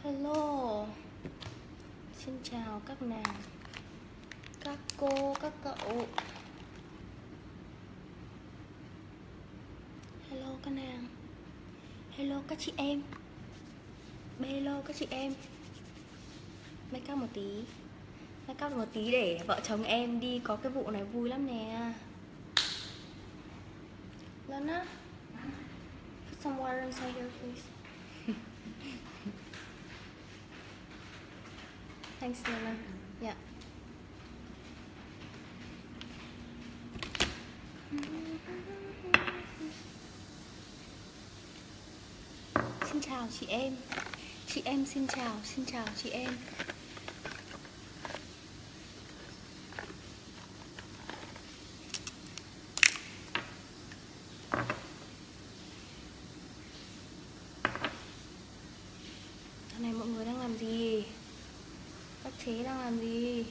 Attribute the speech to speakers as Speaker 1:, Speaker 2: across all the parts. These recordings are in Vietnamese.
Speaker 1: Hello, xin chào các nàng, các cô, các cậu. Hello các nàng. Hello các chị em. Hello các chị em. Make up một tí. Make up một tí để vợ chồng em đi có cái vụ này vui lắm nè. Lana, put some water inside here please. Thanks Lana. Yeah. Xin chào chị em. Chị em xin chào chị em. Hôm nay mọi người đang làm gì? Các chế đang làm gì?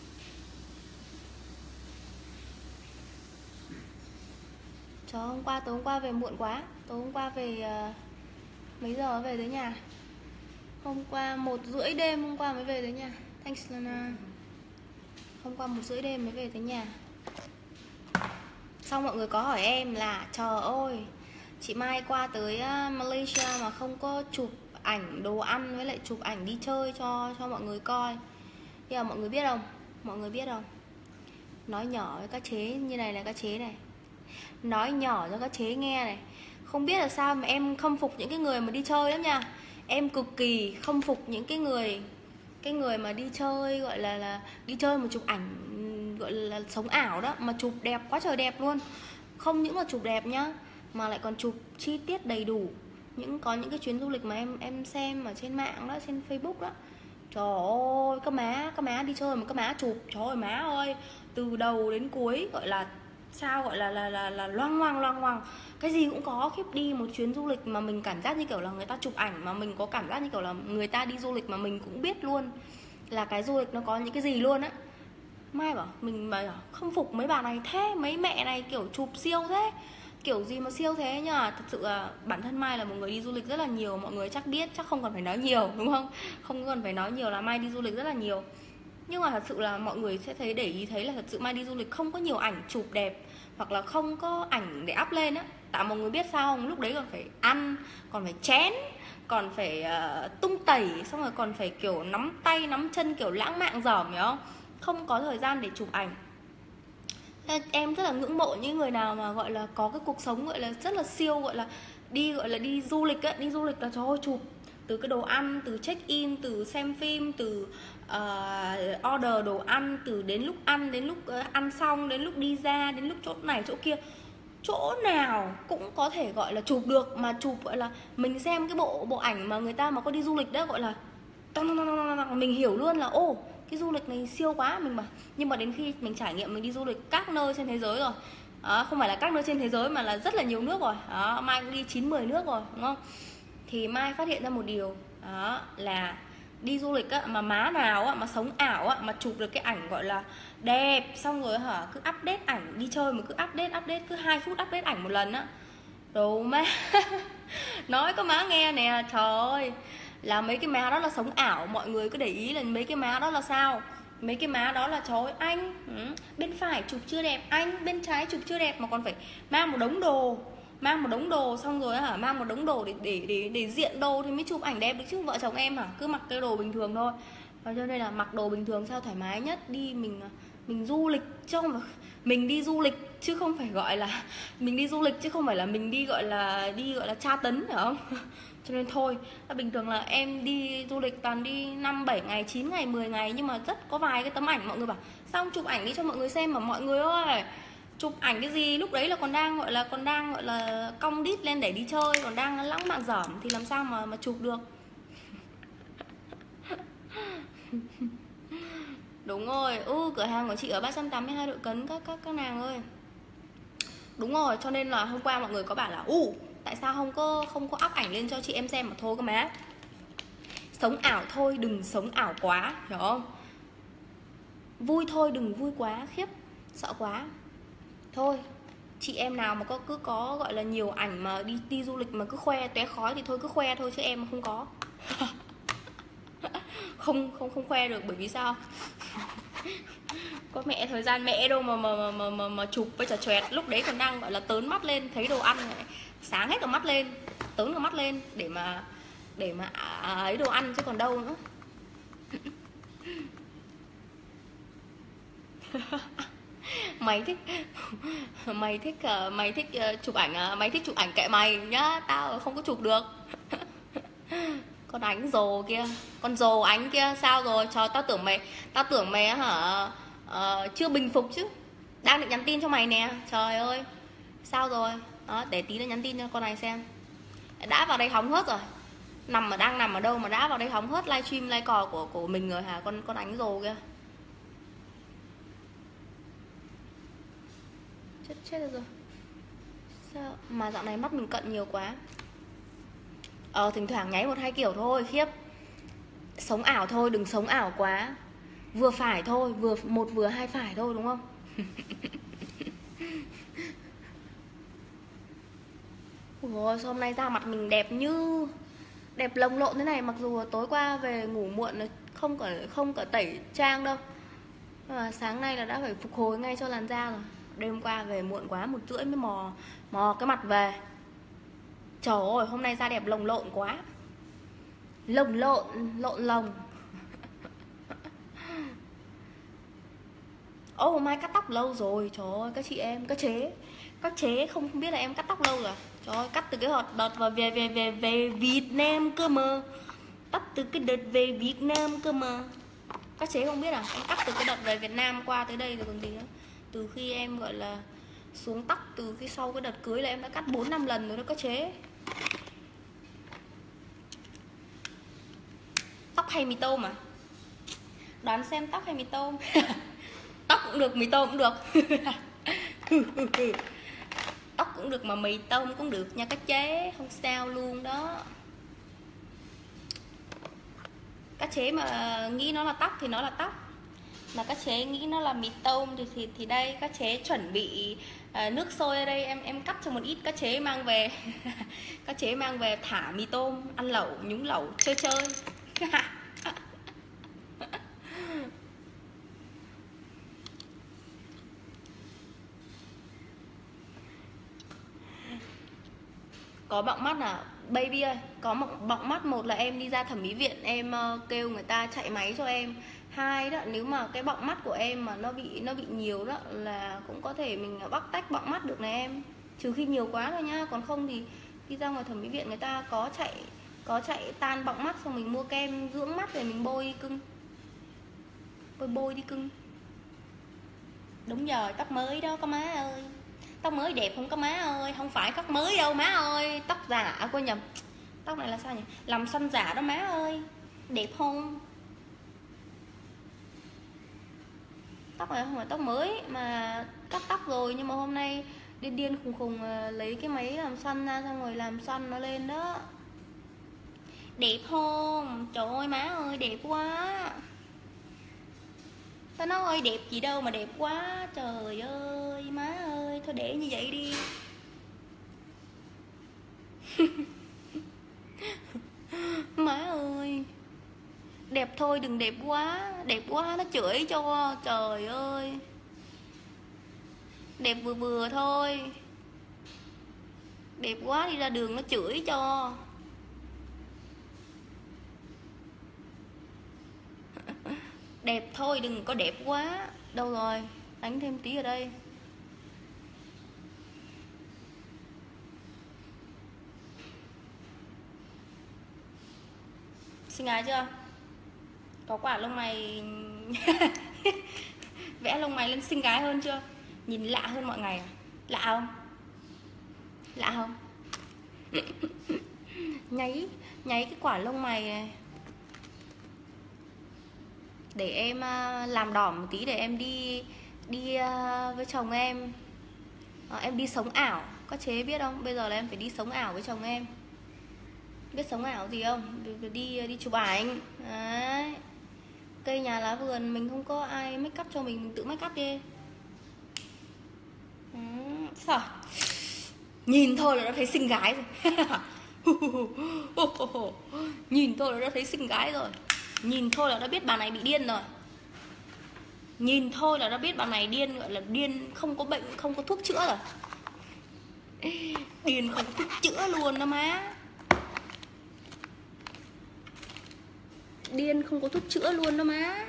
Speaker 1: Trời, tối hôm qua về muộn quá. Tối hôm qua về mấy giờ về tới nhà? Hôm qua 1:30 đêm hôm qua mới về tới nhà. Thanks Lana. Hôm qua 1:30 đêm mới về tới nhà. Xong mọi người có hỏi em là trời ơi, chị Mai qua tới Malaysia mà không có chụp ảnh đồ ăn với lại chụp ảnh đi chơi cho mọi người coi. Bây giờ mọi người biết không? Mọi người biết không? Nói nhỏ với các chế như này là các chế này. Nói nhỏ cho các chế nghe này. Không biết là sao mà em khâm phục những cái người mà đi chơi lắm nha. Em cực kỳ khâm phục những cái người mà đi chơi, gọi là đi chơi mà chụp ảnh gọi là sống ảo đó, mà chụp đẹp quá trời đẹp luôn. Không những là chụp đẹp nhá, mà lại còn chụp chi tiết đầy đủ. Có những cái chuyến du lịch mà em xem ở trên mạng đó, trên Facebook đó. Trời ơi, các má đi chơi mà các má chụp, trời ơi má ơi, từ đầu đến cuối gọi là sao, gọi là loang ngoằng, cái gì cũng có. Khiếp, đi một chuyến du lịch mà mình cảm giác như kiểu là người ta chụp ảnh, mà mình có cảm giác như kiểu là người ta đi du lịch mà mình cũng biết luôn là cái du lịch nó có những cái gì luôn á. Mai bảo mình bảo không phục mấy bà này thế, mấy mẹ này kiểu chụp siêu thế, kiểu gì mà siêu thế nhá. Thật sự là bản thân Mai là một người đi du lịch rất là nhiều, mọi người chắc biết, chắc không cần phải nói nhiều đúng không? Không cần phải nói nhiều là Mai đi du lịch rất là nhiều. Nhưng mà thật sự là mọi người sẽ thấy, để ý thấy là thật sự Mai đi du lịch không có nhiều ảnh chụp đẹp, hoặc là không có ảnh để up lên á. Tại mọi người biết sao không? Lúc đấy còn phải ăn, còn phải chén, còn phải tung tẩy, xong rồi còn phải kiểu nắm tay nắm chân kiểu lãng mạn dởm, hiểu không? Không có thời gian để chụp ảnh. Em rất là ngưỡng mộ những người nào mà gọi là có cái cuộc sống gọi là rất là siêu, gọi là đi du lịch á. Đi du lịch là trời ơi, chụp từ cái đồ ăn, từ check in, từ xem phim, từ order đồ ăn, từ đến lúc ăn, đến lúc ăn xong, đến lúc đi ra, đến lúc chỗ này chỗ kia, chỗ nào cũng có thể gọi là chụp được. Mà chụp gọi là mình xem cái bộ ảnh mà người ta mà có đi du lịch đó, gọi là mình hiểu luôn là ô, cái du lịch này siêu quá. Mình bảo, nhưng mà đến khi mình trải nghiệm, mình đi du lịch các nơi trên thế giới rồi đó, không phải là các nơi trên thế giới mà là rất là nhiều nước rồi đó, Mai cũng đi 9-10 nước rồi đúng không? Thì Mai phát hiện ra một điều đó là đi du lịch á, mà má nào á, mà sống ảo á, mà chụp được cái ảnh gọi là đẹp, xong rồi cứ update ảnh, đi chơi mà cứ update cứ 2 phút update ảnh một lần á. Đồ má nói có má nghe nè, trời ơi, là mấy cái má đó là sống ảo. Mọi người cứ để ý là mấy cái má đó là sao. Mấy cái má đó là trời ơi anh, bên phải chụp chưa đẹp, anh bên trái chụp chưa đẹp, mà còn phải mang một đống đồ, xong rồi mang một đống đồ để diện đồ thì mới chụp ảnh đẹp được chứ. Vợ chồng em cứ mặc cái đồ bình thường thôi. Và cho nên là mặc đồ bình thường sao thoải mái nhất. Đi mình du lịch chứ không phải mình đi du lịch chứ không phải gọi là mình đi du lịch chứ không phải là mình đi gọi là tra tấn, hiểu không? Cho nên thôi, bình thường là em đi du lịch toàn đi 5-7 ngày, 9 ngày, 10 ngày, nhưng mà rất có vài cái tấm ảnh mọi người bảo sao không chụp ảnh đi cho mọi người xem. Mà mọi người ơi, chụp ảnh cái gì, lúc đấy là còn đang gọi là cong đít lên để đi chơi, còn đang lãng mạn dởm thì làm sao mà chụp được. Đúng rồi, cửa hàng của chị ở 382 Đội Cấn các nàng ơi. Đúng rồi, cho nên là hôm qua mọi người có bảo là tại sao không có up ảnh lên cho chị em xem. Mà thôi cơ má, sống ảo thôi, đừng sống ảo quá, hiểu không? Vui thôi, đừng vui quá, khiếp, sợ quá. Thôi, chị em nào mà cứ có gọi là nhiều ảnh mà đi du lịch mà cứ khoe tóe khói thì thôi cứ khoe thôi, chứ em mà không có. Không khoe được, bởi vì sao? Có mẹ thời gian mẹ đâu mà chụp với chả choẹt. Lúc đấy còn đang gọi là tớn mắt lên, thấy đồ ăn này, sáng hết cả mắt lên, tớn cả mắt lên để mà ấy đồ ăn chứ còn đâu nữa. Mày thích chụp ảnh, mày thích chụp ảnh kệ mày nhá, tao không có chụp được. Con ánh rồ kia, con rồ ánh kia sao rồi? Trời, tao tưởng mày hả, chưa bình phục chứ. Đang định nhắn tin cho mày nè. Trời ơi, sao rồi? Đó, để tí nữa nhắn tin cho con này xem. Đã vào đây hóng hớt rồi. Đang nằm ở đâu mà đã vào đây hóng hớt livestream live cò của mình rồi hả? Con ánh rồ kia. Chết rồi. Sao mà dạo này mắt mình cận nhiều quá. Thỉnh thoảng nháy 1-2 kiểu thôi, khiếp. Sống ảo thôi, đừng sống ảo quá. Vừa phải thôi, vừa 2 phải thôi, đúng không? Ôi, sao hôm nay da mặt mình đẹp lồng lộn thế này. Mặc dù tối qua về ngủ muộn, không cả tẩy trang đâu, nhưng mà sáng nay là đã phải phục hồi ngay cho làn da rồi. Đêm qua về muộn quá, 1:30 mới mò cái mặt về. Trời ơi, hôm nay da đẹp lồng lộn quá. Lồng lộn. Mai cắt tóc lâu rồi. Trời ơi, các chị em, các chế không biết là em cắt tóc lâu rồi. Trời ơi, cắt từ cái đợt vào về Việt Nam cơ mà. Cắt từ cái đợt về Việt Nam cơ mà. Các chế không biết à? Em cắt từ cái đợt về Việt Nam qua tới đây rồi còn gì nữa. Từ khi em gọi là xuống tóc, từ khi sau cái đợt cưới là em đã cắt 4-5 lần rồi đó các chế. Tóc hay mì tôm à? Đoán xem tóc hay mì tôm. Tóc cũng được, mì tôm cũng được. Tóc cũng được mà mì tôm cũng được nha các chế, không sao luôn đó. Các chế mà nghĩ nó là tóc thì nó là tóc, mà các chế nghĩ nó là mì tôm thì đây các chế chuẩn bị nước sôi ở đây, em cắt cho một ít các chế mang về. Các chế mang về thả mì tôm ăn lẩu, nhúng lẩu chơi. Có bọng mắt à? Baby ơi, có bọng mắt, một là em đi ra thẩm mỹ viện, em kêu người ta chạy máy cho em. Hai đó, nếu mà cái bọng mắt của em mà nó bị nhiều đó là cũng có thể mình bắt tách bọng mắt được này em. Trừ khi nhiều quá thôi nhá, còn không thì đi ra ngoài thẩm mỹ viện người ta có chạy tan bọng mắt, xong mình mua kem dưỡng mắt để mình bôi đi cưng. Bôi đi cưng. Đúng rồi, tóc mới đó có má ơi. Tóc mới đẹp không có má ơi. Không phải tóc mới đâu má ơi. Tóc giả, quên nhầm. Tóc này là sao nhỉ? Làm xăm giả đó má ơi. Đẹp không? Tóc này không phải tóc mới mà cắt tóc rồi, nhưng mà hôm nay điên khùng lấy cái máy làm xoăn ra, xong rồi làm xoăn nó lên đó. Đẹp không? Trời ơi má ơi, đẹp quá. Tao nói ơi đẹp gì đâu mà đẹp quá. Trời ơi má ơi, thôi để như vậy đi. Má ơi, đẹp thôi đừng đẹp quá. Đẹp quá nó chửi cho. Trời ơi, đẹp vừa thôi. Đẹp quá đi ra đường nó chửi cho. Đẹp thôi đừng có đẹp quá. Đâu rồi, đánh thêm tí ở đây. Xinh gái chưa? Có quả lông mày. Vẽ lông mày lên xinh gái hơn chưa? Nhìn lạ hơn mọi ngày à? Lạ không? Lạ không? Nháy cái quả lông mày này để em làm đỏ một tí, để em đi với chồng em. Em đi sống ảo. Các chế biết không? Bây giờ là em phải đi sống ảo với chồng em. Biết sống ảo gì không? Đi chụp ảnh. Đấy. Cây nhà lá vườn mình không có ai make up cho mình tự make up đi. Sao? Nhìn thôi là đã thấy xinh gái rồi. Nhìn thôi là đã thấy xinh gái rồi. Nhìn thôi là đã biết bà này bị điên rồi. Nhìn thôi là đã biết bà này điên, gọi là điên không có bệnh, không có thuốc chữa rồi. Điên không có thuốc chữa luôn đó má. Điên không có thuốc chữa luôn đó má.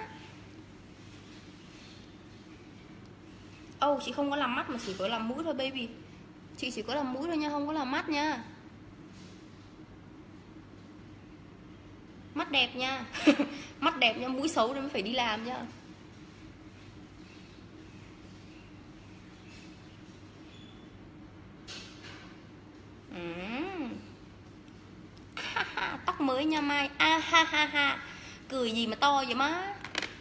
Speaker 1: Chị không có làm mắt mà chỉ có làm mũi thôi baby. Chị chỉ có làm mũi thôi nha, không có làm mắt nha. Mắt đẹp nha. Mắt đẹp nha, mũi xấu nên mới phải đi làm nha. Tóc mới nha Mai. Ha ha ha. Cười gì mà to vậy má.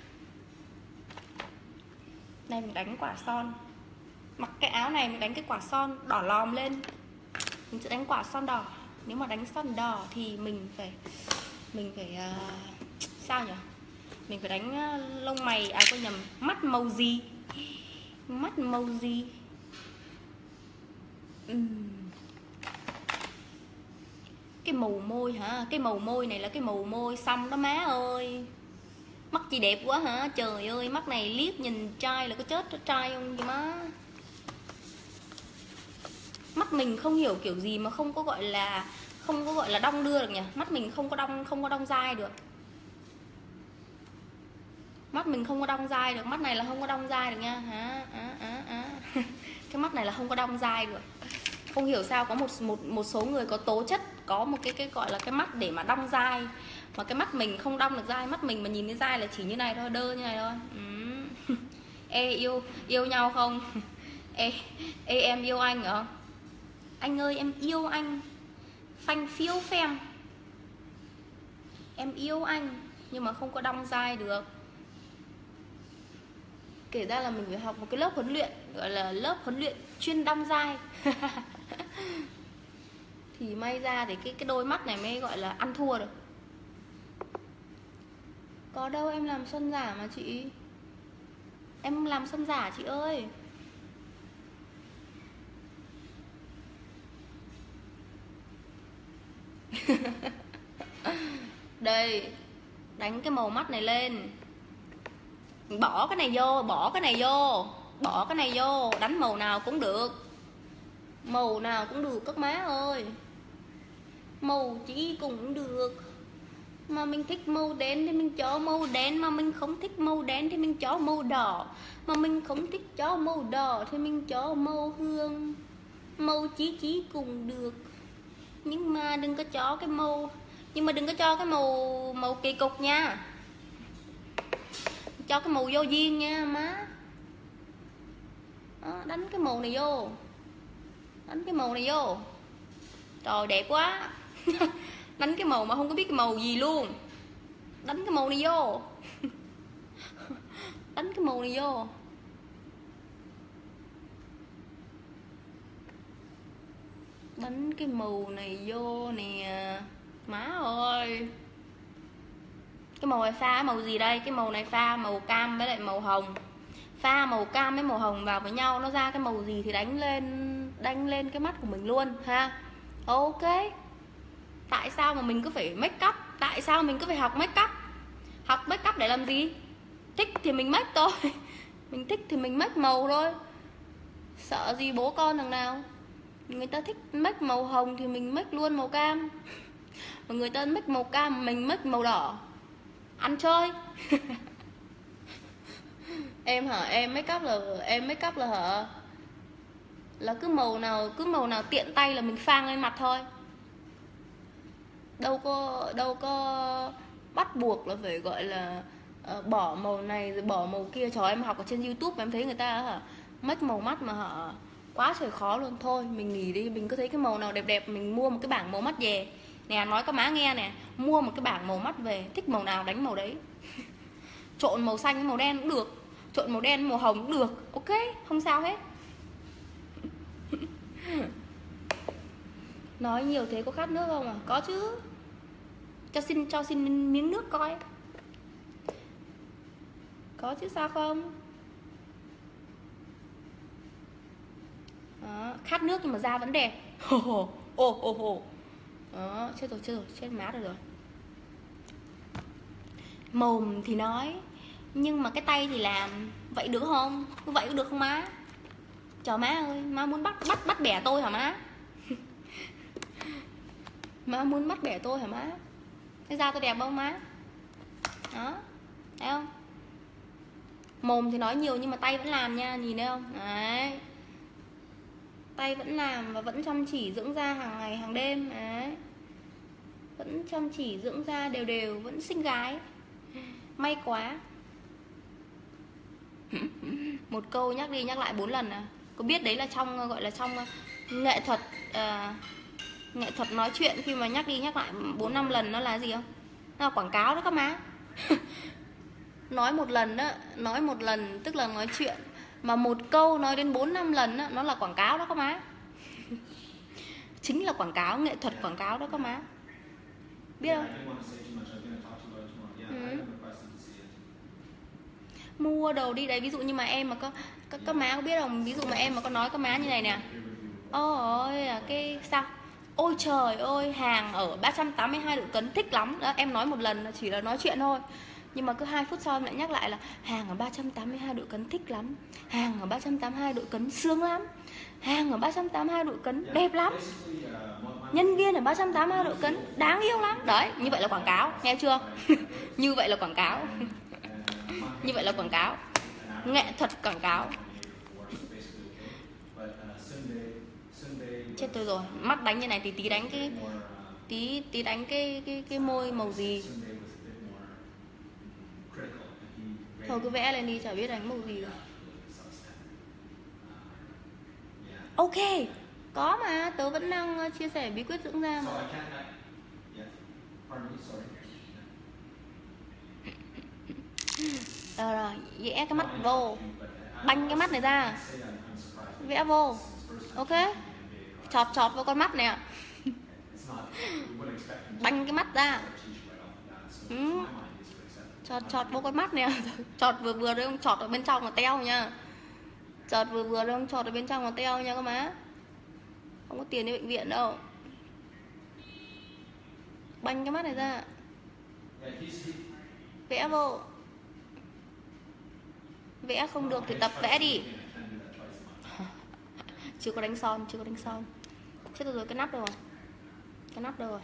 Speaker 1: Này mình đánh quả son. Mặc cái áo này mình đánh cái quả son đỏ lòm lên. Mình sẽ đánh quả son đỏ. Nếu mà đánh son đỏ thì mình phải sao nhỉ? Mình phải đánh lông mày, quên nhầm, mắt màu gì? Mắt màu gì? Cái màu môi hả? Cái màu môi này là cái màu môi xăm đó má ơi. Mắt chị đẹp quá hả? Trời ơi, mắt này liếc nhìn trai là có chết trai không vậy má. Mắt mình không hiểu kiểu gì mà không có gọi là đong đưa được nhỉ. Mắt mình không có đong dai được. Mắt mình không có đong dai được, mắt này là không có đong dai được nha. Cái mắt này là không có đong dai được. Không hiểu sao có một số người có tố chất có một cái gọi là cái mắt để mà đong dai, mà cái mắt mình không đong được dai. Mắt mình mà nhìn cái dai là chỉ như này thôi, đơ như này thôi. Ê, yêu nhau không? Ê em yêu anh hả? Anh ơi em yêu anh. Phanh phiếu phem. Em yêu anh nhưng mà không có đong dai được. Kể ra là mình phải học một cái lớp huấn luyện, gọi là lớp huấn luyện chuyên đong dai. Thì may ra thì cái đôi mắt này mới gọi là ăn thua được. Có đâu em làm son giả mà chị. Em làm son giả chị ơi. Đây, đánh cái màu mắt này lên. Bỏ cái này vô, bỏ cái này vô, bỏ cái này vô. Đánh màu nào cũng được. Màu nào cũng được các má ơi. Màu chỉ cũng được. Mà mình thích màu đen thì mình cho màu đen. Mà mình không thích màu đen thì mình cho màu đỏ. Mà mình không thích cho màu đỏ thì mình cho màu hương. Màu chỉ cũng được. Nhưng mà đừng có cho cái màu, nhưng mà đừng có cho cái màu kỳ cục nha. Cho cái màu vô duyên nha má. Đó, đánh cái màu này vô. Đánh cái màu này vô. Trời đẹp quá. Đánh cái màu mà không có biết cái màu gì luôn. Đánh cái màu này vô. Đánh cái màu này vô. Đánh cái màu này vô nè. Má ơi. Cái màu này pha màu gì đây? Cái màu này pha màu cam với lại màu hồng. Pha màu cam với màu hồng vào với nhau, nó ra cái màu gì thì đánh lên cái mắt của mình luôn ha. Ok. Tại sao mà mình cứ phải make up? Tại sao mình cứ phải học make up? Học make up để làm gì? Thích thì mình make thôi. Mình thích thì mình make màu thôi. Sợ gì bố con thằng nào. Người ta thích make màu hồng thì mình make luôn màu cam. Mà người ta make màu cam, mình make màu đỏ. Ăn chơi. Em hả? Em make up là hả? Là cứ màu nào tiện tay là mình phang lên mặt thôi. Đâu có bắt buộc là phải gọi là bỏ màu này rồi bỏ màu kia. Trời, em học ở trên YouTube em thấy người ta hả make màu mắt mà hả quá trời khó luôn. Thôi mình nghỉ đi. Mình cứ thấy cái màu nào đẹp đẹp mình mua một cái bảng màu mắt về nè. Nói các má nghe nè, mua một cái bảng màu mắt về, thích màu nào đánh màu đấy. Trộn màu xanh với màu đen cũng được, trộn màu đen màu hồng cũng được. Ok, không sao hết. Nói nhiều thế có khát nước không à? Có chứ. Cho xin miếng nước coi. Có chứ sao không. Đó, khát nước nhưng mà da vẫn đẹp. Đó, chết rồi, chết má rồi. Mồm thì nói nhưng mà cái tay thì làm. Vậy được không? Vậy có được không má? Trời má ơi, má muốn bắt bẻ tôi hả má? Má muốn bắt bẻ tôi hả má? Thế da tôi đẹp không má? Đó, thấy không? Mồm thì nói nhiều nhưng mà tay vẫn làm nha, nhìn thấy không? Đấy. Tay vẫn làm và vẫn chăm chỉ dưỡng da hàng ngày hàng đêm. Đấy. Vẫn chăm chỉ dưỡng da đều đều, vẫn xinh gái. May quá. Một câu nhắc đi nhắc lại 4 lần à? Có biết đấy là trong gọi là trong nghệ thuật nghệ thuật nói chuyện, khi mà nhắc đi nhắc lại 4-5 lần nó là gì không? Nó là quảng cáo đó các má. Nói một lần đó, nói một lần tức là nói chuyện, mà một câu nói đến 4-5 lần đó, nó là quảng cáo đó các má. Chính là quảng cáo, nghệ thuật quảng cáo đó các má. Biết không? Mua đồ đi đấy, ví dụ như mà em mà có các má có biết không, ví dụ mà em mà có nói các má như này nè: ôi cái sao, ôi trời ơi hàng ở 382 độ cấn thích lắm đó, em nói một lần chỉ là nói chuyện thôi, nhưng mà cứ 2 phút sau em lại nhắc lại là hàng ở 382 độ cấn thích lắm, hàng ở 382 độ cấn sướng lắm, hàng ở 382 độ cấn đẹp lắm, nhân viên ở 382 độ cấn đáng yêu lắm. Đấy, như vậy là quảng cáo, nghe chưa? Như vậy là quảng cáo. Như vậy là quảng cáo, nghệ thuật quảng cáo. Chết tôi rồi, mắt đánh như này thì tí đánh cái tí đánh cái môi màu gì. Thôi cứ vẽ lên đi, chả biết đánh màu gì rồi. Ok, có mà, tớ vẫn đang chia sẻ bí quyết dưỡng da mà. Rồi, vẽ cái mắt vô, banh cái mắt này ra, vẽ vô, ok, chọt vào con mắt nè, banh cái mắt ra, chọt vô con mắt nè, chọt vừa đấy không, chọt ở bên trong là teo nha, chọt vừa đấy không, chọt ở bên trong là teo nha các má, không có tiền đi bệnh viện đâu. Banh cái mắt này ra, vẽ vô. Vẽ không được thì tập vẽ đi. Chưa có đánh son, chưa có đánh son. Chết rồi, cái nắp đâu rồi? Cái nắp đâu rồi?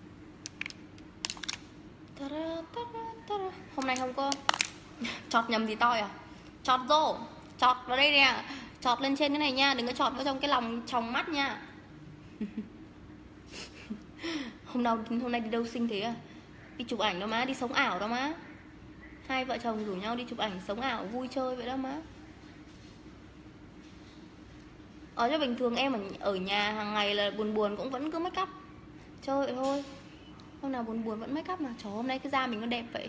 Speaker 1: Hôm nay không có chọt nhầm gì toi à? Chọt vô, chọt vào đây nè, chọt lên trên cái này nha, đừng có chọt vào trong cái lòng tròng mắt nha. Hôm nay đi đâu xinh thế à? Đi chụp ảnh đó má, đi sống ảo đó má. Hai vợ chồng rủ nhau đi chụp ảnh sống ảo vui chơi vậy đó má. Ở cho bình thường em ở nhà hàng ngày là buồn cũng vẫn cứ make up chơi vậy thôi. Hôm nào buồn vẫn make up mà. Trời, hôm nay cái da mình nó đẹp vậy.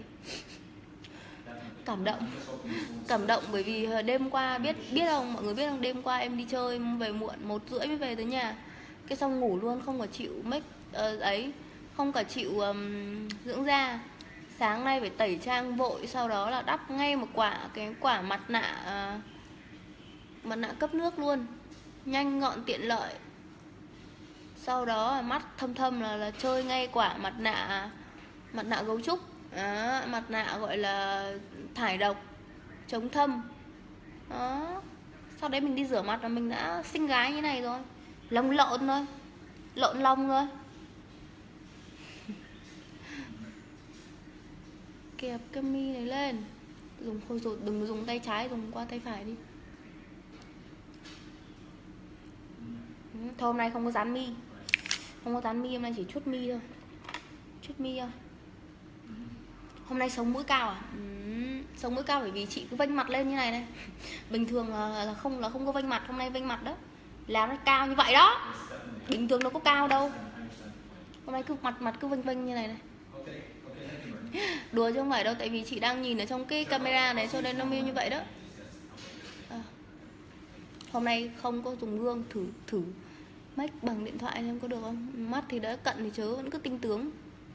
Speaker 1: Cảm động bởi vì đêm qua biết không, mọi người biết không, đêm qua em đi chơi về muộn 1:30 mới về tới nhà. Cái xong ngủ luôn, không có chịu make không cả chịu dưỡng da. Sáng nay phải tẩy trang vội, sau đó là đắp ngay một quả mặt nạ cấp nước luôn, nhanh gọn tiện lợi. Sau đó mắt thâm là chơi ngay quả mặt nạ gấu trúc. Đó, mặt nạ gọi là thải độc chống thâm. Đó. Sau đấy mình đi rửa mặt là mình đã xinh gái như này rồi. Lông lộn thôi, lộn lông thôi. Kẹp cái mi này lên, dùng thôi rồi, đừng dùng tay trái, dùng qua tay phải đi. Thôi hôm nay không có dán mi, hôm nay chỉ chuốt mi thôi, Hôm nay sống mũi cao à? Sống mũi cao bởi vì chị cứ vênh mặt lên như này này. Bình thường là không có vênh mặt, hôm nay vênh mặt đó, làm nó cao như vậy đó. Bình thường nó có cao đâu, hôm nay cứ mặt cứ vênh như này này. Đùa chứ không phải đâu, tại vì chị đang nhìn ở trong cái camera này cho nên nó như vậy đó. Hôm nay không có dùng gương, thử make bằng điện thoại xem có được không. Mắt thì đã cận thì chớ vẫn cứ tinh tướng.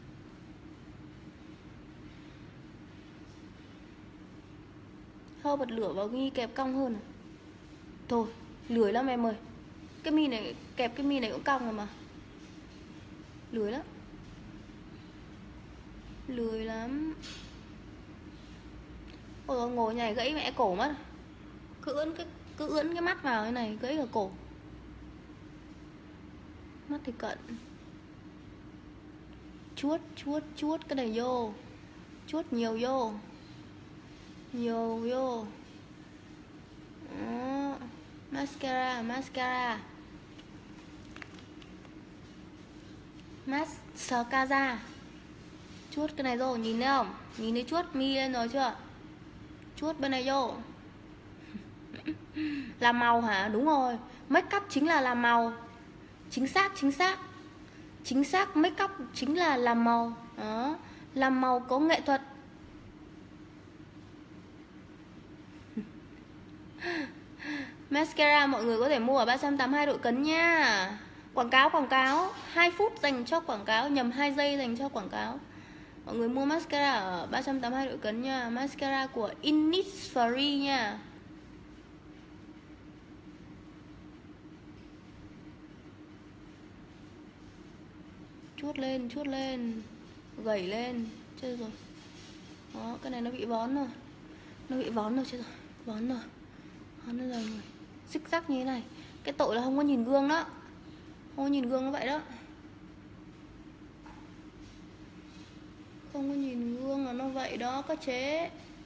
Speaker 1: Hơi bật lửa vào mi kẹp cong hơn à? Thôi lười lắm em ơi, cái mi này kẹp cái mi này cũng cong rồi mà, lười lắm. Ôi ngồi này gãy mẹ cổ mất. Cứ ưỡn cái mắt vào cái này gãy cả cổ. Mắt thì cận. Chuốt cái này vô. Chuốt nhiều vô. Nhiều vô. Đó. Mascara. Mascara. Chuốt cái này vô, nhìn thấy không? Nhìn thấy chuốt mi lên rồi chưa? Chuốt bên này vô. Làm màu hả? Đúng rồi, make up chính là làm màu. Chính xác, make up chính là làm màu. Đó, làm màu có nghệ thuật. Mascara mọi người có thể mua ở 382 Đội Cấn nha. Quảng cáo 2 phút dành cho quảng cáo, nhầm 2 giây dành cho quảng cáo. Mọi người mua mascara ở 382 Đội Cấn nha. Mascara của Innisfree nha. Chuốt lên. Gẩy lên. Chết rồi. Đó, cái này nó bị vón rồi. Chết rồi. Vón rồi rồi. Xích rắc như thế này. Cái tội là không có nhìn gương đó. Không có nhìn gương như vậy đó. Không có nhìn gương là nó vậy đó các chế.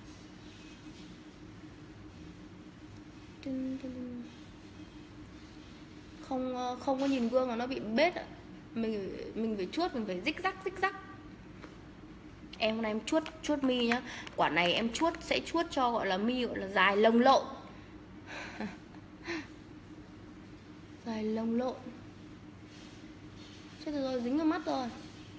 Speaker 1: Không có nhìn gương là nó bị bết ạ. Mình phải chuốt, mình phải rích rắc. Em hôm nay em chuốt mi nhá. Quả này em sẽ chuốt cho gọi là mi gọi là dài lồng lộn. Dài lồng lộn. Chết rồi, dính vào mắt rồi.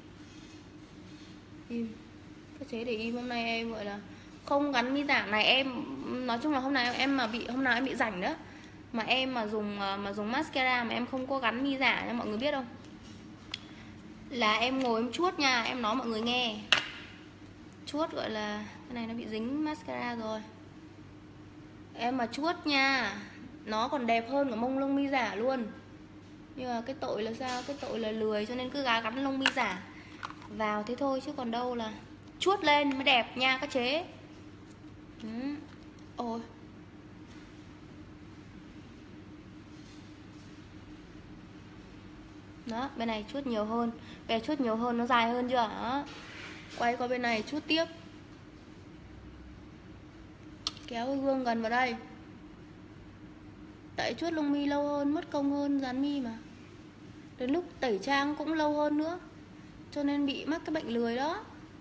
Speaker 1: Im. Các chế để im, hôm nay em gọi là không gắn mi giả này em. Nói chung là hôm nào em bị rảnh đó. Mà em mà dùng mascara mà em không có gắn mi giả nha, mọi người biết không? Là em ngồi em chuốt nha, em nói mọi người nghe. Chuốt gọi là cái này nó bị dính mascara rồi. Em mà chuốt nha, nó còn đẹp hơn cả mông lông mi giả luôn. Nhưng mà cái tội là sao? Cái tội là lười cho nên cứ gắn lông mi giả vào thế thôi, chứ còn đâu là chuốt lên mới đẹp nha các chế. Ôi. Đó, bên này chuốt nhiều hơn. Bên này chuốt nhiều hơn, nó dài hơn chưa? Đó. Quay qua bên này chuốt tiếp. Kéo cái gương gần vào đây. Tại chuốt lông mi lâu hơn, mất công hơn dán mi mà. Đến lúc tẩy trang cũng lâu hơn nữa. Cho nên bị mắc cái bệnh lười đó.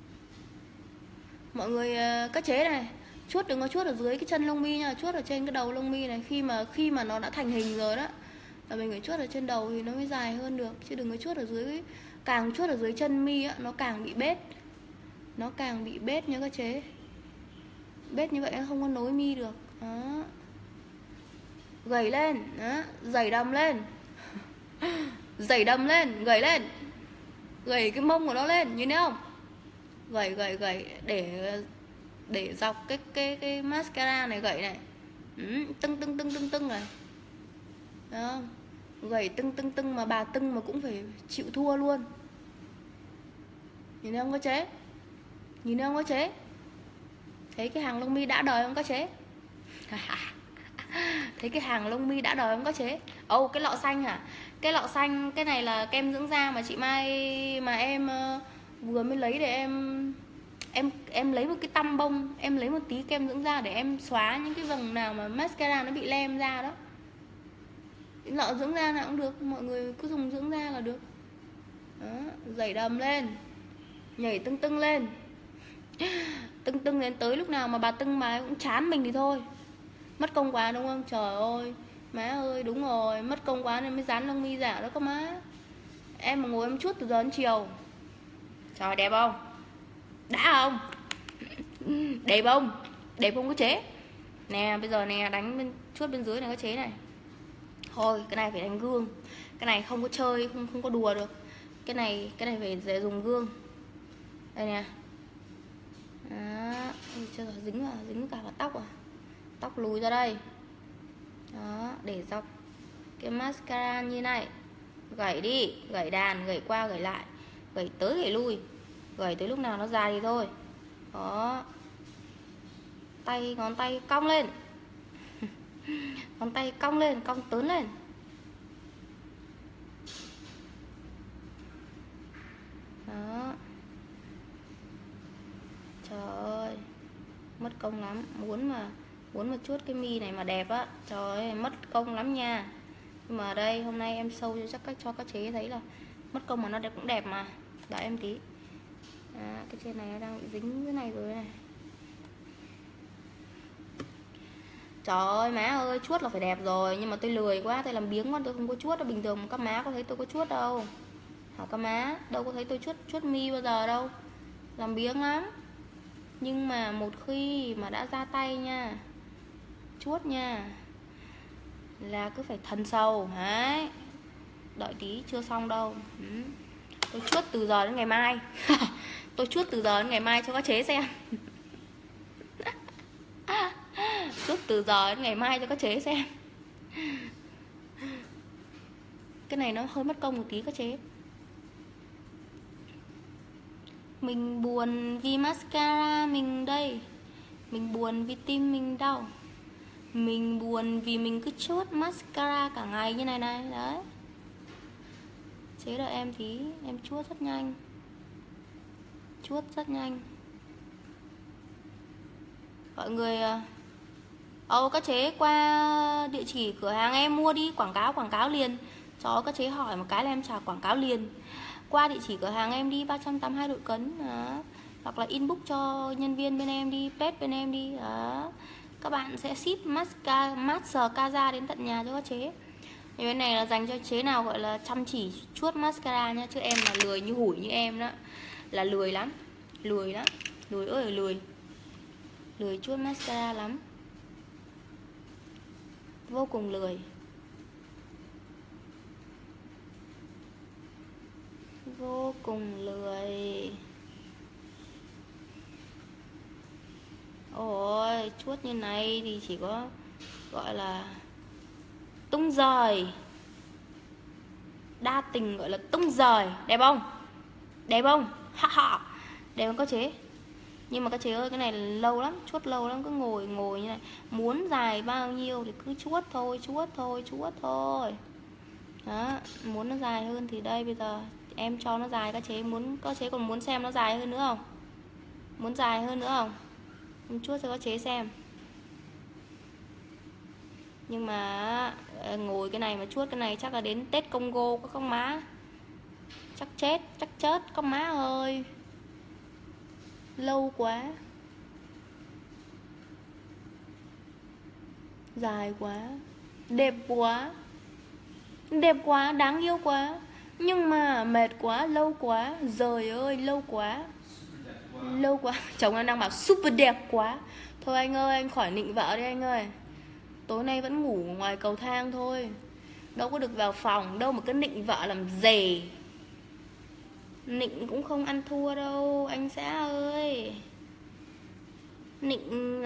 Speaker 1: Mọi người các chế này, chuốt đừng có chuốt ở dưới cái chân lông mi nha, chuốt ở trên cái đầu lông mi này. Khi mà nó đã thành hình rồi đó là mình phải chuốt ở trên đầu thì nó mới dài hơn được. Chứ đừng có chuốt ở dưới. Càng chuốt ở dưới chân mi á, nó càng bị bết. Nó càng bị bết nha các chế. Bết như vậy nó không có nối mi được. Đó. Gầy lên. Đó. Dày đầm lên. Dày đầm lên. Gầy lên. Gầy cái mông của nó lên. Nhìn thấy không? Gầy để dọc cái mascara này gầy này. Tưng này. Đó. Gầy tưng mà bà tưng mà cũng phải chịu thua luôn. Nhìn thấy không có chế? Nhìn thấy không có chế? Thấy cái hàng lông mi đã đời không có chế? Thấy cái hàng lông mi đã đời không có chế? Cái lọ xanh hả? Cái lọ xanh, cái này là kem dưỡng da mà chị Mai mà em vừa mới lấy để em lấy một cái tăm bông, em lấy một tí kem dưỡng da để em xóa những cái vầng nào mà mascara nó bị lem ra đó. Lọ dưỡng da nào cũng được, mọi người cứ dùng dưỡng da là được. Đó, dày đầm lên. Nhảy tưng lên. Tưng đến tới lúc nào mà bà tưng bà cũng chán mình thì thôi. Mất công quá đúng không? Trời ơi, má ơi, đúng rồi, mất công quá nên mới dán lông mi giả đó cơ má. Em mà ngồi em chút từ giờ đến chiều. Trời, đẹp không? Đã không? Đẹp không? Đẹp không có chế? Nè, bây giờ nè, đánh chuốt bên dưới này có chế này. Thôi, cái này phải đánh gương. Cái này không có chơi, không có đùa được. Cái này phải dùng gương. Đây nè. Đó, chưa dính cả vào tóc à. Tóc lùi ra đây. Đó, để dọc cái mascara như này. Gẩy đi, gẩy đàn, gẩy qua gẩy lại, gẩy tới gẩy lui, gẩy tới lúc nào nó dài thì thôi. Đó. ngón tay cong lên. Ngón tay cong lên, cong tớn lên. Đó. Trời ơi, mất công lắm. Muốn mà chuốt cái mi này mà đẹp á, trời ơi, mất công lắm nha. Nhưng mà đây, hôm nay em sâu cho chắc cách cho các chế thấy là mất công mà nó đẹp cũng đẹp mà. Đợi em tí. Cái trên này nó đang bị dính cái này rồi này. Trời ơi má ơi, chuốt là phải đẹp rồi. Nhưng mà tôi lười quá, tôi làm biếng quá, tôi không có chuốt. Bình thường các má có thấy tôi có chuốt đâu. Hả các má, đâu có thấy tôi chuốt mi bao giờ đâu. Làm biếng lắm. Nhưng mà một khi mà đã ra tay nha, chuốt nha, là cứ phải thần sầu. Đấy. Đợi tí, chưa xong đâu. Tôi chuốt từ giờ đến ngày mai. Tôi chuốt từ giờ đến ngày mai cho các chế xem. Chuốt từ giờ đến ngày mai cho các chế xem. Cái này nó hơi mất công một tí các chế. Mình buồn vì mascara mình đây. Mình buồn vì tim mình đau. Mình buồn vì mình cứ chuốt mascara cả ngày như này này. Đấy. Chế đợi em tí. Em chuốt rất nhanh. Chuốt rất nhanh. Mọi người các chế qua địa chỉ cửa hàng em mua đi. Quảng cáo liền. Cho các chế hỏi một cái là em trả quảng cáo liền. Qua địa chỉ cửa hàng em đi, 382 Đội Cấn. Đó. Hoặc là inbox cho nhân viên bên em đi, page bên em đi. Đó. Các bạn sẽ ship mascara đến tận nhà cho các chế. Thì bên này là dành cho chế nào gọi là chăm chỉ chuốt mascara nhá. Chứ em mà lười như hủi như em đó là lười lắm. Lười lắm. Lười ơi là lười. Lười chuốt mascara lắm. Vô cùng lười. Vô cùng lười. Ôi, chuốt như này thì chỉ có gọi là tung rời. Đa tình gọi là tung rời. Đẹp không? Đẹp không? Ha ha. Đẹp không các chế? Nhưng mà các chế ơi, cái này lâu lắm, chuốt lâu lắm, cứ ngồi như này. Muốn dài bao nhiêu thì cứ chuốt thôi. Đó, muốn nó dài hơn thì đây bây giờ em cho nó dài. Các chế còn muốn xem nó dài hơn nữa không? Muốn dài hơn nữa không? Em chuốt cho các chế xem. Nhưng mà ngồi cái này mà chuốt cái này chắc là đến Tết Congo các má. Chắc chết các má ơi. Lâu quá. Dài quá. Đẹp quá, đáng yêu quá. Nhưng mà mệt quá, lâu quá. Trời ơi, lâu quá. Chồng em đang bảo super đẹp quá. Thôi anh ơi, anh khỏi nịnh vợ đi anh ơi. Tối nay vẫn ngủ ngoài cầu thang thôi. Đâu có được vào phòng đâu mà cứ nịnh vợ làm gì. Nịnh cũng không ăn thua đâu anh xã ơi. Nịnh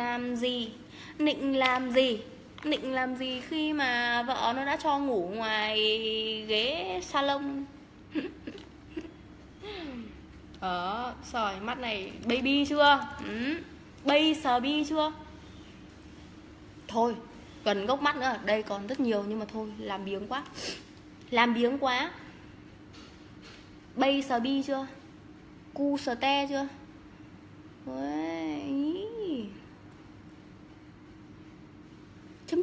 Speaker 1: làm gì khi mà vợ nó đã cho ngủ ngoài ghế salon. Sỏi mắt này baby chưa? Baby chưa? Thôi, cần gốc mắt nữa. Đây còn rất nhiều nhưng mà thôi, làm biếng quá. Baby chưa? Cu ste chưa? Chấm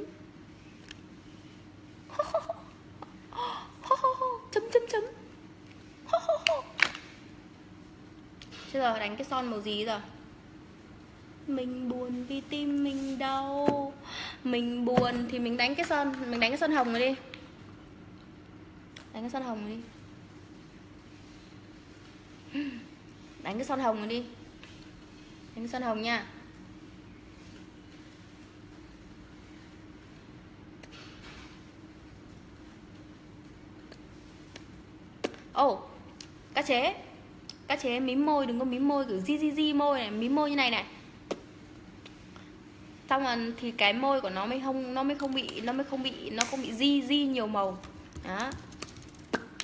Speaker 1: Chứ giờ đánh cái son màu gì giờ? Mình buồn vì tim mình đau. Mình buồn thì mình đánh cái son hồng rồi đi. Đánh cái son hồng rồi đi. Đánh cái son hồng nha. Các chế mím môi, đừng có mím môi kiểu di môi này, mím môi như này này. Xong rồi thì cái môi của nó không bị di nhiều màu. Đó.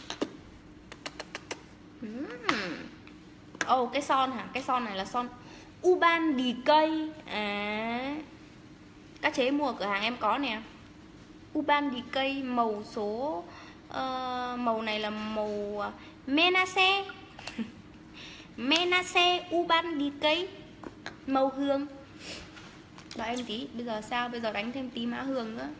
Speaker 1: Cái son hả? Cái son này là son Uban đi cây. À, các chế mua ở cửa hàng em có nè. Uban đi cây màu số màu này là màu Menase. Menase Uban đi cây màu hương. Đợi em tí, bây giờ sao? Bây giờ đánh thêm tí má hương nữa.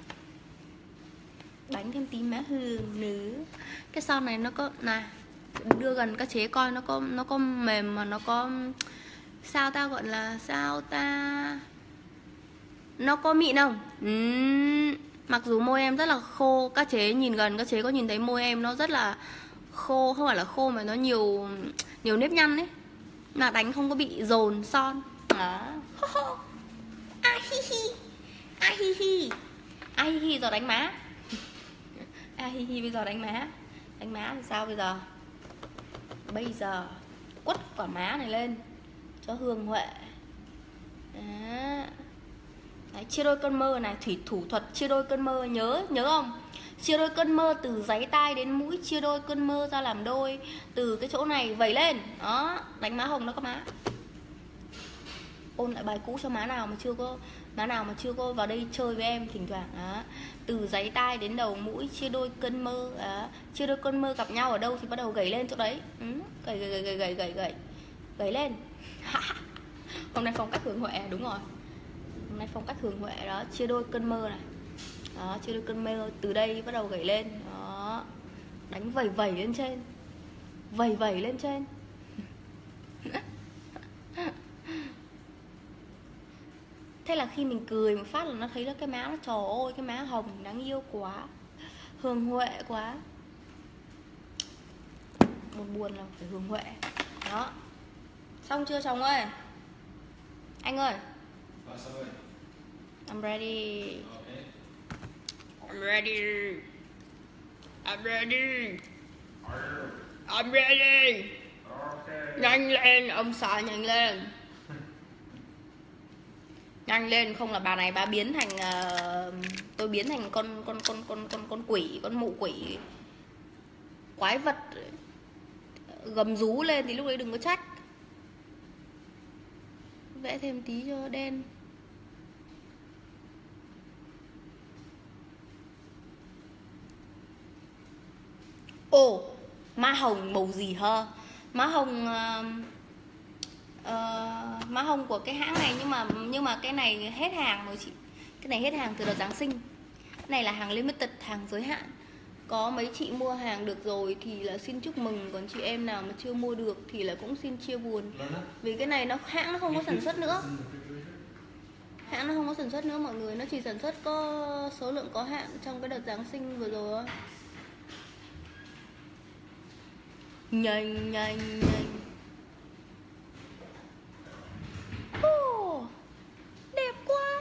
Speaker 1: Đánh thêm tí má hương nữa. Cái son này nó có này, đưa gần các chế coi nó có mềm mà nó có sao ta gọi là sao ta, nó có mịn không? Mặc dù môi em rất là khô, các chế nhìn gần các chế có nhìn thấy môi em nó rất là khô, không phải là khô mà nó nhiều nếp nhăn ấy, mà đánh không có bị dồn son. Đó. Ahihi giờ đánh má. Ahihi bây giờ đánh má. Đánh má thì sao bây giờ? Bây giờ quất quả má này lên cho hương huệ. Đó. Đấy, chia đôi cơn mơ này, thủy thủ thuật chia đôi cơn mơ, nhớ không? Chia đôi cơn mơ từ giấy tai đến mũi, chia đôi cơn mơ ra làm đôi, từ cái chỗ này vẩy lên. Đó, đánh má hồng nó có má. Ôn lại bài cũ cho má nào mà chưa có vào đây chơi với em thỉnh thoảng. Đó. Từ giấy tai đến đầu mũi, chia đôi cơn mơ. Đó. Chia đôi cơn mơ gặp nhau ở đâu thì bắt đầu gẩy lên chỗ đấy. Gẩy lên. Hôm nay phong cách hưởng huệ, đúng rồi. Hôm nay phong cách hưởng huệ đó, chia đôi cơn mơ này. Đó, chia đôi cơn mơ từ đây bắt đầu gẩy lên. Đó. Đánh vẩy lên trên. Vẩy lên trên. Thế là khi mình cười một phát là nó thấy là cái má nó trời ơi, cái má hồng đáng yêu quá, hương huệ quá. Buồn là phải hương huệ. Đó. Xong chưa chồng ơi? Anh ơi. I'm ready.
Speaker 2: Okay.
Speaker 1: I'm ready. I'm ready.
Speaker 2: Are
Speaker 1: I'm ready.
Speaker 2: you okay?
Speaker 1: Nhanh lên, ông xã nhanh lên. Nhanh lên, không là bà này bà biến thành tôi biến thành con quỷ, con mụ quỷ, quái vật gầm rú lên thì lúc đấy đừng có trách. Vẽ thêm tí cho đen. Ồ, má hồng màu gì hơ? Má hồng má hồng của cái hãng này, nhưng mà cái này hết hàng rồi chị. Cái này hết hàng từ đợt Giáng sinh. Cái này là hàng limited, hàng giới hạn. Có mấy chị mua hàng được rồi thì là xin chúc mừng, còn chị em nào mà chưa mua được thì là cũng xin chia buồn. Vì cái này hãng nó không có sản xuất nữa. Hãng nó không có sản xuất nữa mọi người, nó chỉ sản xuất có số lượng có hạn trong cái đợt Giáng sinh vừa rồi. Nhanh. Đẹp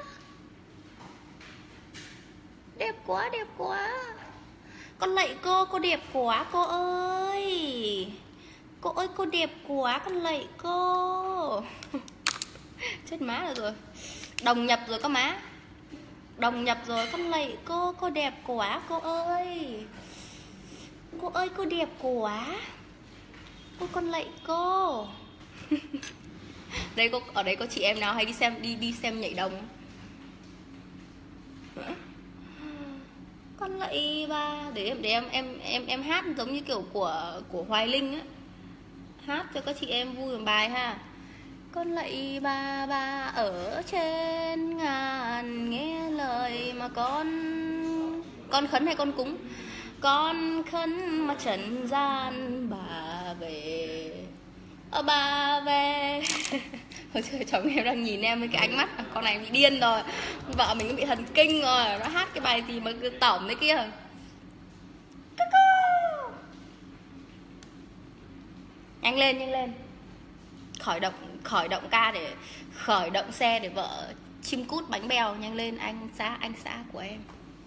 Speaker 1: quá. Con lạy cô đẹp quá cô ơi. Cô ơi cô đẹp quá, con lạy cô. Chết má rồi. Đồng nhập rồi có má. Đồng nhập rồi, con lạy cô đẹp quá cô ơi. Cô ơi cô đẹp quá. Ôi con lạy cô. Ở đây có chị em nào hay đi xem nhảy đồng? Con lạy ba, để em hát giống như kiểu của Hoài Linh á, hát cho các chị em vui một bài ha. Con lạy ba ở trên ngàn, nghe lời mà con khấn hay con cúng? Con khấn mà trần gian bà về. Bà về. Hồi xưa chồng em đang nhìn em với cái ánh mắt con này bị điên rồi, vợ mình cũng bị thần kinh rồi, nó hát cái bài gì mà cứ tỏm đấy kia. Nhanh lên. Khởi động ca để khởi động xe để vợ chim cút bánh bèo. Nhanh lên anh xã của em.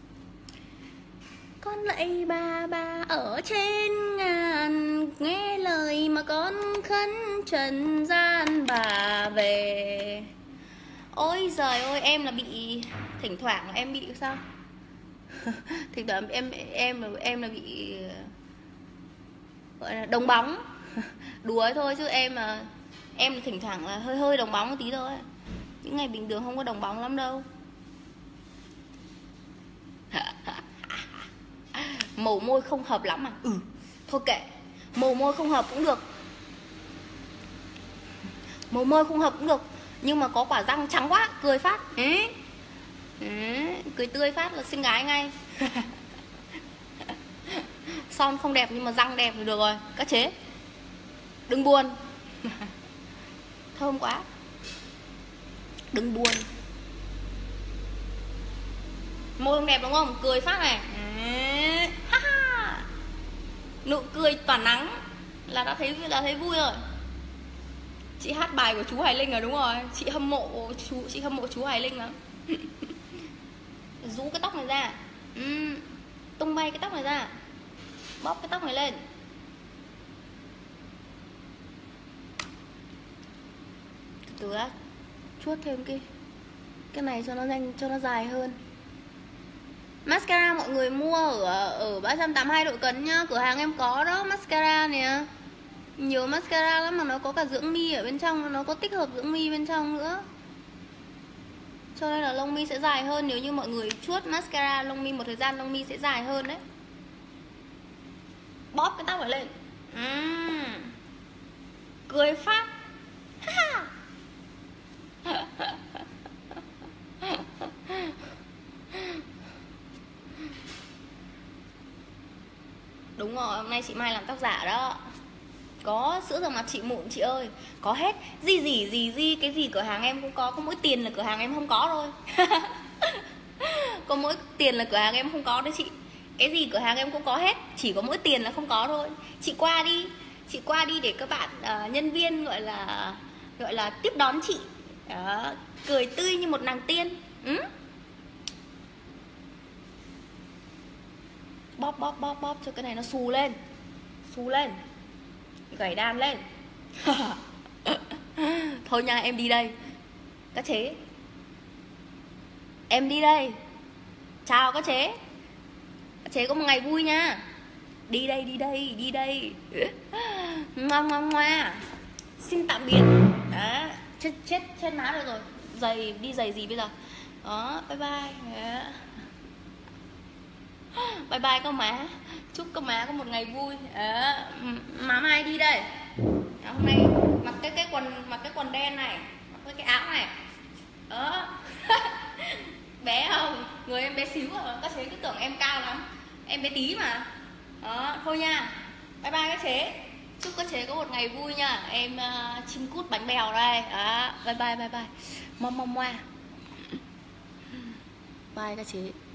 Speaker 1: Con lạy ba ở trên ngàn, nghe lời mà con khấn trần gian bà về. Ôi giời ơi, em là bị thỉnh thoảng là em bị sao? Thỉnh thoảng em là bị gọi là đồng bóng. Đùa thôi chứ em là Em thì thỉnh thoảng là hơi hơi đồng bóng một tí thôi. Những ngày bình thường không có đồng bóng lắm đâu. Màu môi không hợp lắm à? Thôi kệ, màu môi không hợp cũng được. Màu môi không hợp cũng được. Nhưng mà có quả răng trắng quá, cười phát cười tươi phát là xinh gái ngay. Son không đẹp nhưng mà răng đẹp thì được rồi. Các chế đừng buồn. Thơm quá. Đừng buồn. Môi không đẹp đúng không? Cười phát này. Nụ cười tỏa nắng là đã thấy vui rồi. Chị hát bài của chú Hải Linh rồi, đúng rồi. Chị hâm mộ chú Hải Linh lắm. Rũ cái tóc này ra. Tung bay cái tóc này ra. Bóp cái tóc này lên. Từ từ đã, chuốt thêm cái này cho nó nhanh, cho nó dài hơn. Mascara mọi người mua ở 382 Đội Cấn nhá. Cửa hàng em có đó, mascara nè. Nhiều mascara lắm mà nó có cả dưỡng mi ở bên trong. Nó có tích hợp dưỡng mi bên trong nữa. Cho nên là lông mi sẽ dài hơn. Nếu như mọi người chuốt mascara lông mi một thời gian, lông mi sẽ dài hơn đấy. Bóp cái tóc này lên. Cười phát. Đúng rồi, hôm nay chị Mai làm tóc giả đó. Có sữa rửa mặt chị Mụn chị ơi. Có hết. Gì cái gì cửa hàng em cũng có mỗi tiền là cửa hàng em không có thôi. Có mỗi tiền là cửa hàng em không có đấy chị. Cái gì cửa hàng em cũng có hết, chỉ có mỗi tiền là không có thôi. Chị qua đi để các bạn nhân viên gọi là tiếp đón chị. Đó, cười tươi như một nàng tiên. Bóp cho cái này nó xù lên. Gảy đàn lên. Thôi nha, em đi đây. Các chế, em đi đây. Chào các chế. Các chế có một ngày vui nha. Đi đây. Ngoa. Xin tạm biệt. Đó. Chết má rồi. Đi giày gì bây giờ? Đó, bye bye. Đó. Bye bye các má. Chúc các má có một ngày vui. Má Mai đi đây. Hôm nay mặc cái quần đen này, mặc cái áo này. Đó. Bé không? Người em bé xíu à. Các chế cứ tưởng em cao lắm. Em bé tí mà. Đó, thôi nha. Bye bye các chế. Chúc các chế có một ngày vui nha. Em chim cút bánh bèo đây. Đó, bye bye. Moa. Bye các chế.